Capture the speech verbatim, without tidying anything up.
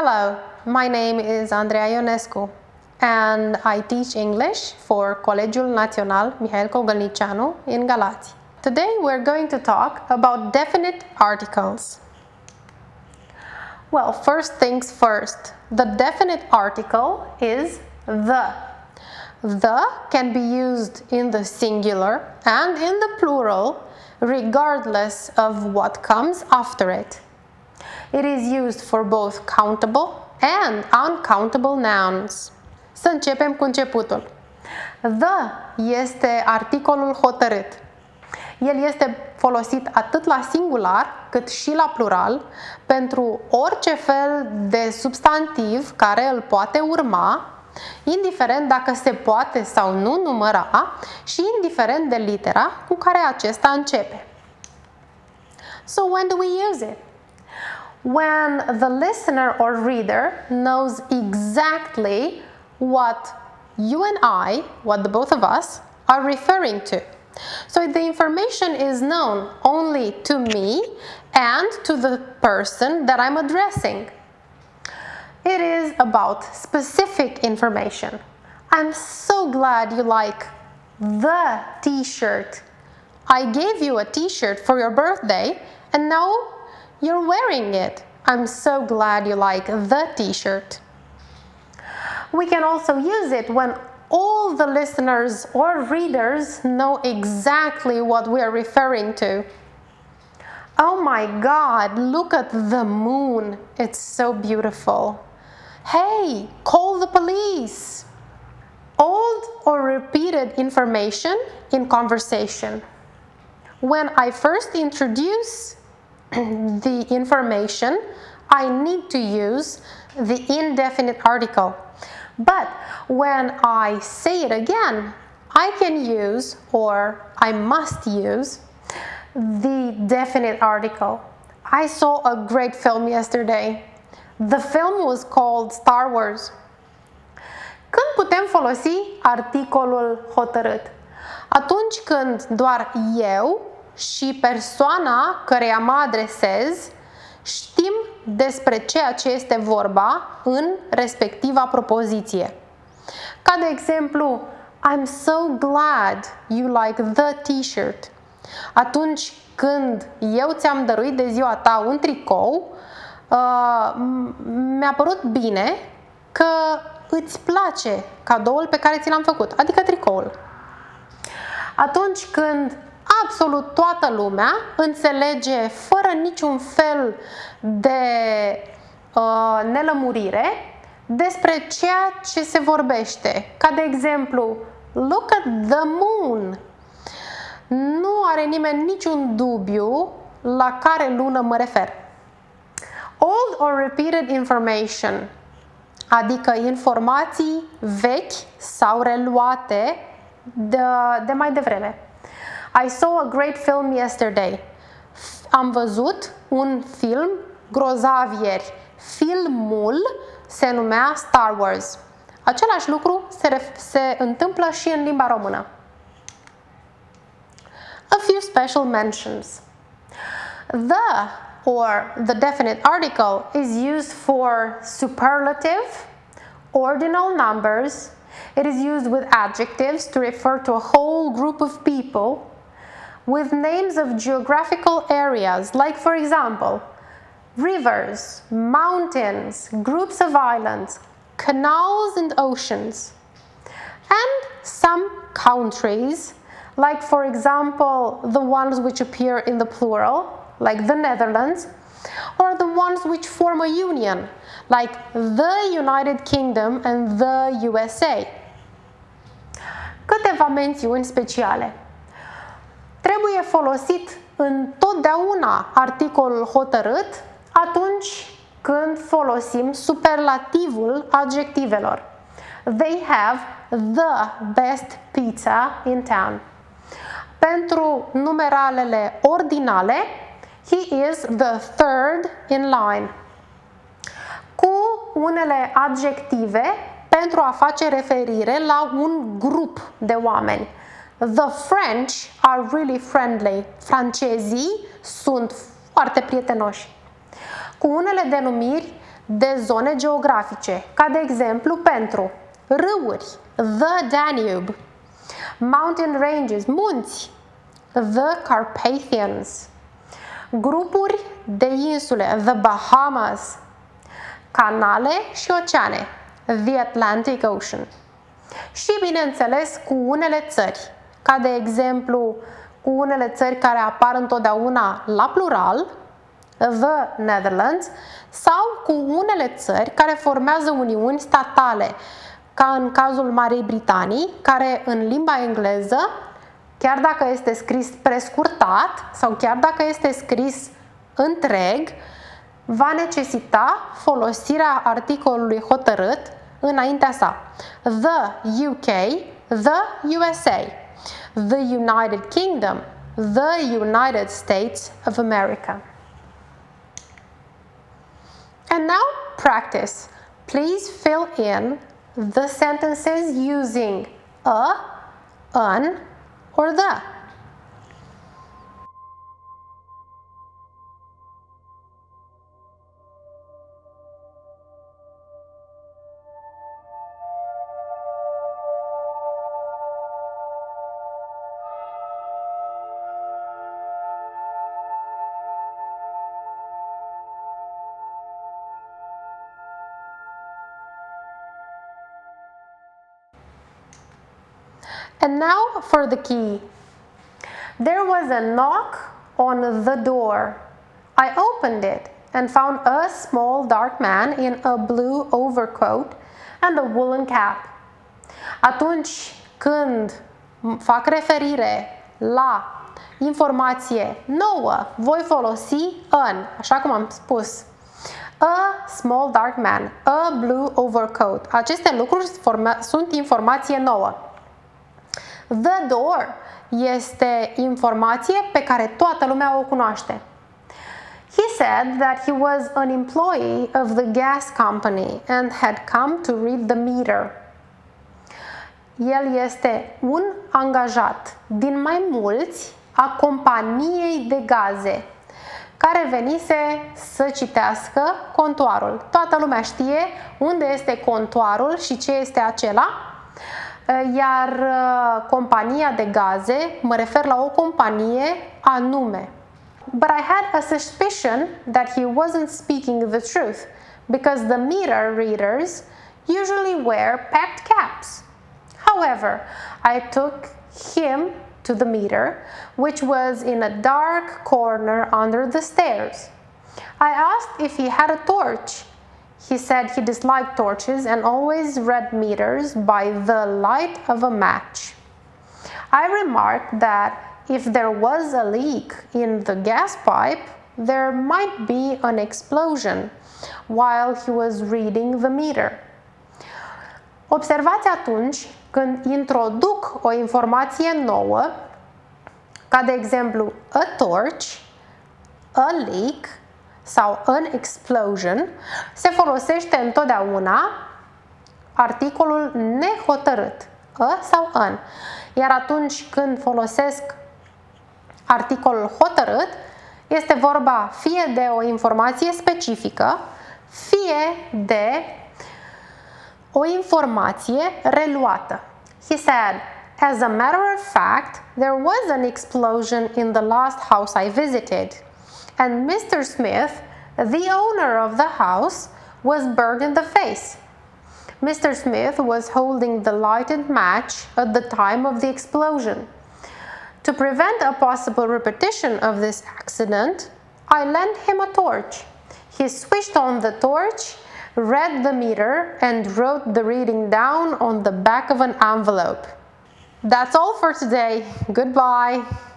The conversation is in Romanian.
Hello, my name is Andreea Ionescu and I teach English for Colegiul Național Mihail Cogălnicianu in Galați. Today we're going to talk about definite articles. Well, first things first, the definite article is the. The can be used in the singular and in the plural regardless of what comes after it. It is used for both countable and uncountable nouns. Să începem cu începutul. The este articolul hotărât. El este folosit atât la singular cât și la plural pentru orice fel de substantiv care îl poate urma, indiferent dacă se poate sau nu număra și indiferent de litera cu care acesta începe. So when do we use it? When the listener or reader knows exactly what you and I, what the both of us, are referring to. So the information is known only to me and to the person that I'm addressing. It is about specific information. I'm so glad you like the t-shirt. I gave you a t-shirt for your birthday and now you're wearing it. I'm so glad you like the t-shirt. We can also use it when all the listeners or readers know exactly what we are referring to. Oh my God, look at the moon. It's so beautiful. Hey, call the police. Old or repeated information in conversation. When I first introduce the information, I need to use the indefinite article. But when I say it again, I can use, or I must use, the definite article. I saw a great film yesterday. The film was called Star Wars. Când putem folosi articolul hotărât? Atunci când doar eu și persoana căreia mă adresez știm despre ceea ce este vorba în respectiva propoziție. Ca de exemplu, I'm so glad you like the t-shirt. Atunci când eu ți-am dăruit de ziua ta un tricou, uh, mi-a părut bine că îți place cadoul pe care ți l-am făcut, adică tricoul. Atunci când absolut toată lumea înțelege fără niciun fel de uh, nelămurire despre ceea ce se vorbește. Ca de exemplu, look at the moon. Nu are nimeni niciun dubiu la care lună mă refer. Old or repeated information, adică informații vechi sau reluate de, de mai devreme. I saw a great film yesterday. Am văzut un film grozav ieri. Filmul se numea Star Wars. Același lucru se, se întâmplă și în limba română. A few special mentions. The or the definite article is used for superlative, ordinal numbers. It is used with adjectives to refer to a whole group of people, with names of geographical areas, like for example, rivers, mountains, groups of islands, canals and oceans, and some countries, like for example, the ones which appear in the plural, like the Netherlands, or the ones which form a union, like the United Kingdom and the U S A. Câteva mențiuni speciale. Trebuie folosit întotdeauna articolul hotărât atunci când folosim superlativul adjectivelor. They have the best pizza in town. Pentru numeralele ordinale, he is the third in line. Cu unele adjective pentru a face referire la un grup de oameni. The French are really friendly. Francezii sunt foarte prietenoși. Cu unele denumiri de zone geografice, ca de exemplu pentru râuri, the Danube, mountain ranges, munți, the Carpathians, grupuri de insule, the Bahamas, canale și oceane, the Atlantic Ocean. Și, bineînțeles, cu unele țări, ca de exemplu cu unele țări care apar întotdeauna la plural, the Netherlands, sau cu unele țări care formează uniuni statale, ca în cazul Marii Britanii, care în limba engleză, chiar dacă este scris prescurtat sau chiar dacă este scris întreg, va necesita folosirea articolului hotărât înaintea sa. The U K, the U S A, the United Kingdom, the United States of America. And now practice. Please fill in the sentences using a, an, or the. And now for the key. There was a knock on the door. I opened it and found a small dark man in a blue overcoat and a woolen cap. Atunci când fac referire la informație nouă, voi folosi an, așa cum am spus. A small dark man, a blue overcoat. Aceste lucruri sunt informație nouă. The door este informație pe care toată lumea o cunoaște. He said that he was an employee of the gas company and had come to read the meter. El este un angajat din mai mulți a companiei de gaze care venise să citească contoarul. Toată lumea știe unde este contoarul și ce este acela. Iar compania de gaze, mă refer la o companie anume. But I had a suspicion that he wasn't speaking the truth, because the meter readers usually wear packed caps. However, I took him to the meter, which was in a dark corner under the stairs. I asked if he had a torch. He said he disliked torches and always read meters by the light of a match. I remarked that if there was a leak in the gas pipe, there might be an explosion while he was reading the meter. Observați atunci când introduc o informație nouă, ca de exemplu a torch, a leak sau an explosion, se folosește întotdeauna articolul nehotărât, a sau an. Iar atunci când folosesc articolul hotărât, este vorba fie de o informație specifică, fie de o informație reluată. He said, as a matter of fact, there was an explosion in the last house I visited, and Mister Smith, the owner of the house, was burned in the face. Mister Smith was holding the lighted match at the time of the explosion. To prevent a possible repetition of this accident, I lent him a torch. He switched on the torch, read the meter, and wrote the reading down on the back of an envelope. That's all for today. Goodbye.